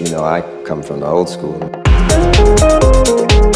You know, I come from the old school.